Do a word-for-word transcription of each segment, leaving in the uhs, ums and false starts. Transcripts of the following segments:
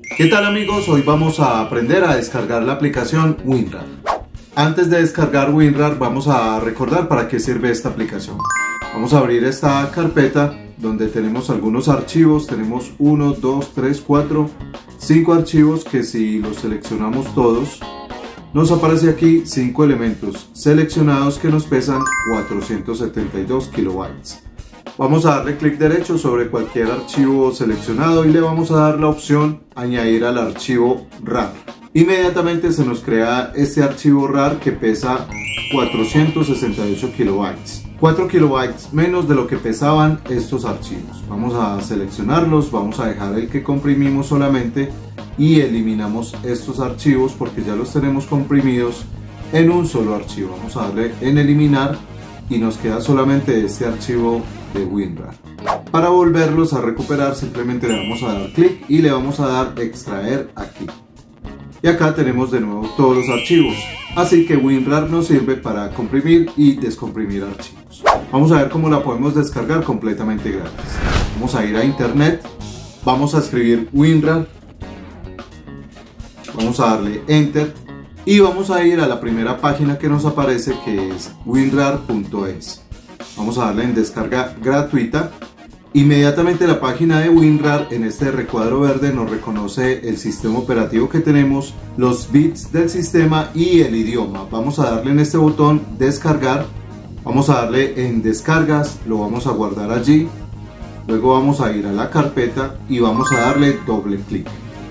¿Qué tal amigos? Hoy vamos a aprender a descargar la aplicación WinRAR. Antes de descargar WinRAR vamos a recordar para qué sirve esta aplicación. Vamos a abrir esta carpeta donde tenemos algunos archivos. Tenemos uno, dos, tres, cuatro, cinco archivos que si los seleccionamos todos nos aparece aquí cinco elementos seleccionados que nos pesan cuatrocientos setenta y dos kilobytes. Vamos a darle clic derecho sobre cualquier archivo seleccionado y le vamos a dar la opción añadir al archivo RAR. Inmediatamente se nos crea este archivo RAR que pesa cuatrocientos sesenta y ocho kilobytes. cuatro kilobytes menos de lo que pesaban estos archivos. Vamos a seleccionarlos, vamos a dejar el que comprimimos solamente y eliminamos estos archivos porque ya los tenemos comprimidos en un solo archivo. Vamos a darle en eliminar y nos queda solamente este archivo de WinRAR. Para volverlos a recuperar simplemente le vamos a dar clic y le vamos a dar extraer aquí. Y acá tenemos de nuevo todos los archivos. Así que WinRAR nos sirve para comprimir y descomprimir archivos. Vamos a ver cómo la podemos descargar completamente gratis. Vamos a ir a internet, vamos a escribir WinRAR, vamos a darle enter y vamos a ir a la primera página que nos aparece, que es winrar punto es. Vamos a darle en descarga gratuita. Inmediatamente la página de WinRAR en este recuadro verde nos reconoce el sistema operativo que tenemos, los bits del sistema y el idioma. Vamos a darle en este botón descargar, vamos a darle en descargas, lo vamos a guardar allí, luego vamos a ir a la carpeta y vamos a darle doble clic.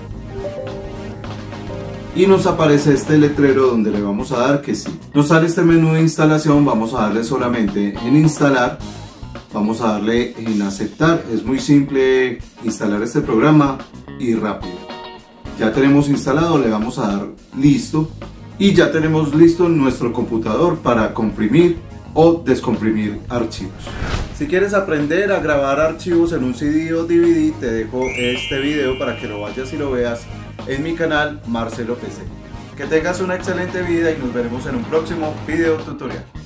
Y nos aparece este letrero donde le vamos a dar que sí. Nos sale este menú de instalación, vamos a darle solamente en instalar. Vamos a darle en aceptar. Es muy simple instalar este programa y rápido. Ya tenemos instalado, le vamos a dar listo. Y ya tenemos listo nuestro computador para comprimir o descomprimir archivos. Si quieres aprender a grabar archivos en un C D o D V D, te dejo este video para que lo vayas y lo veas en mi canal Marcelo P C. Que tengas una excelente vida y nos veremos en un próximo video tutorial.